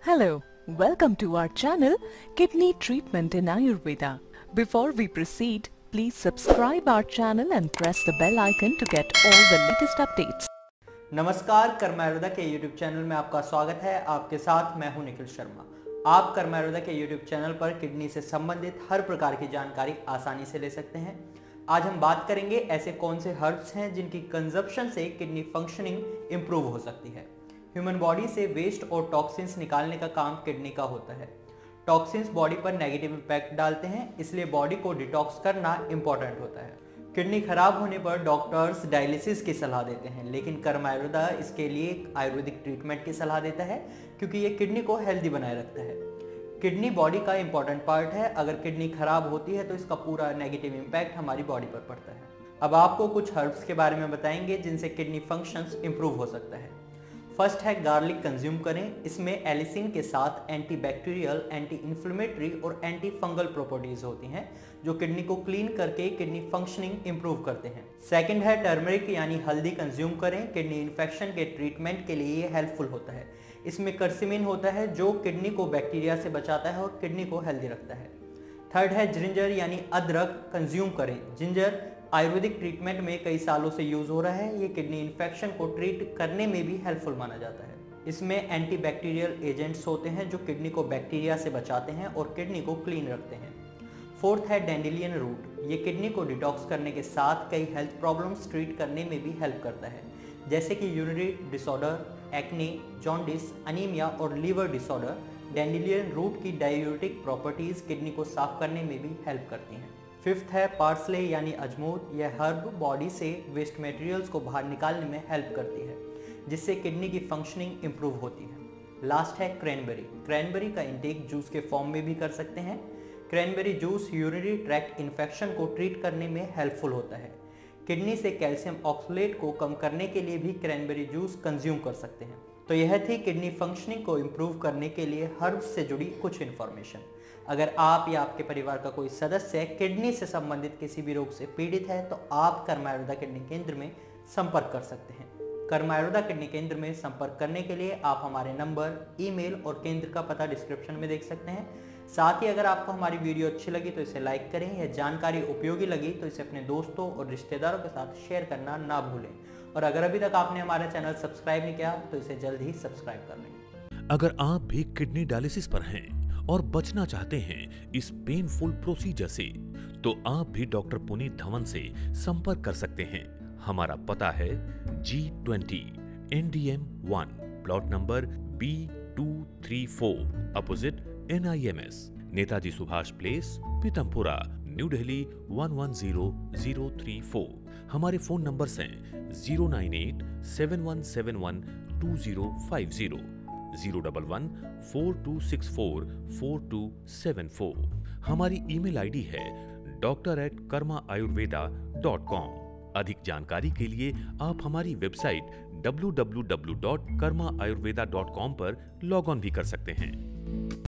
Hello, welcome to our channel Kidney Treatment in Ayurveda. Before we proceed, please subscribe our channel and press the bell icon to get all the latest updates. नमस्कार, कर्म आयुर्वेदा के YouTube channel में आपका स्वागत है। आपके साथ मैं हूं निखिल शर्मा। आप कर्म आयुर्वेदा के YouTube चैनल पर किडनी से संबंधित हर प्रकार की जानकारी आसानी से ले सकते हैं। आज हम बात करेंगे ऐसे कौन से हर्ब्स हैं जिनकी कंजप्शन से किडनी फंक्शनिंग इंप्रूव हो सकती है। ह्यूमन बॉडी से वेस्ट और टॉक्सिन्स निकालने का काम किडनी का होता है। टॉक्सिन्स बॉडी पर नेगेटिव इम्पैक्ट डालते हैं, इसलिए बॉडी को डिटॉक्स करना इंपॉर्टेंट होता है। किडनी खराब होने पर डॉक्टर्स डायलिसिस की सलाह देते हैं, लेकिन कर्म आयुर्वेदा इसके लिए आयुर्वेदिक ट्रीटमेंट की सलाह देता है क्योंकि ये किडनी को हेल्दी बनाए रखता है। किडनी बॉडी का इंपॉर्टेंट पार्ट है। अगर किडनी खराब होती है तो इसका पूरा नेगेटिव इम्पैक्ट हमारी बॉडी पर पड़ता है। अब आपको कुछ हर्ब्स के बारे में बताएंगे जिनसे किडनी फंक्शंस इंप्रूव हो सकता है। फर्स्ट है गार्लिक कंज्यूम करें। इसमें एलिसिन के साथ एंटीबैक्टीरियल, एंटी इन्फ्लेमेटरी और एंटी फंगल प्रॉपर्टीज होती हैं जो किडनी को क्लीन करके किडनी फंक्शनिंग इंप्रूव करते हैं। सेकंड है टर्मरिक यानी हल्दी कंज्यूम करें। किडनी इन्फेक्शन के ट्रीटमेंट के लिए ये हेल्पफुल होता है। इसमें कर्सिमिन होता है जो किडनी को बैक्टीरिया से बचाता है और किडनी को हेल्दी रखता है। थर्ड है जिंजर यानी अदरक कंज्यूम करें। जिंजर आयुर्वेदिक ट्रीटमेंट में कई सालों से यूज हो रहा है। ये किडनी इन्फेक्शन को ट्रीट करने में भी हेल्पफुल माना जाता है। इसमें एंटीबैक्टीरियल एजेंट्स होते हैं जो किडनी को बैक्टीरिया से बचाते हैं और किडनी को क्लीन रखते हैं। फोर्थ है डैंडेलियन रूट। ये किडनी को डिटॉक्स करने के साथ कई हेल्थ प्रॉब्लम्स ट्रीट करने में भी हेल्प करता है, जैसे कि urinary disorder, acne, jaundice, anaemia और लीवर डिसऑर्डर। डैंडेलियन रूट की डायूरेटिक प्रॉपर्टीज किडनी को साफ करने में भी हेल्प करती हैं। फिफ्थ है पार्सले यानी अजमोद। यह हर्ब बॉडी से वेस्ट मटेरियल्स को बाहर निकालने में हेल्प करती है, जिससे किडनी की फंक्शनिंग इंप्रूव होती है। लास्ट है क्रैनबेरी। क्रैनबेरी का इंटेक जूस के फॉर्म में भी कर सकते हैं। Cranberry juice urinary tract infection को ट्रीट करने में हेल्पफुल होता है। किडनी से कैल्शियम ऑक्सलेट को कम करने के लिए भी क्रैनबेरी जूस कंज्यूम कर सकते हैं। तो यह थी किडनी फंक्शनिंग को इम्प्रूव करने के लिए हर्ब्स से जुड़ी कुछ इन्फॉर्मेशन। अगर आप या आपके परिवार का कोई सदस्य किडनी से संबंधित किसी भी रोग से पीड़ित है तो आप कर्म आयुर्वेदा किडनी केंद्र में संपर्क कर सकते हैं। कर्म आयुर्वेदा किडनी केंद्र में संपर्क करने के लिए आप हमारे नंबर, ईमेल और केंद्र का पता डिस्क्रिप्शन में देख सकते हैं। साथ ही अगर आपको हमारी वीडियो अच्छी लगी तो इसे लाइक करें। यह जानकारी उपयोगी लगी तो इसे अपने दोस्तों और रिश्तेदारों के साथ शेयर करना ना भूलें। और अगर अभी तक आपने हमारा चैनल सब्सक्राइब नहीं किया तो इसे जल्द ही सब्सक्राइब कर लें। अगर आप भी किडनी डायलिसिस पर हैं और बचना चाहते हैं इस पेनफुल प्रोसीजर से, तो आप भी डॉक्टर पुनीत धवन से संपर्क कर सकते हैं। हमारा पता है G20 NDM 1, plot number B234, opposite NIMS, Netaji Subhash place, Pitampura, new Delhi 110034। हमारे फोन नंबर्स हैं 09871712050, 011-4264-4274। हमारी ईमेल आईडी है doctor@karmaayurveda.com। अधिक जानकारी के लिए आप हमारी वेबसाइट www.karmaayurveda.com पर लॉग ऑन भी कर सकते हैं।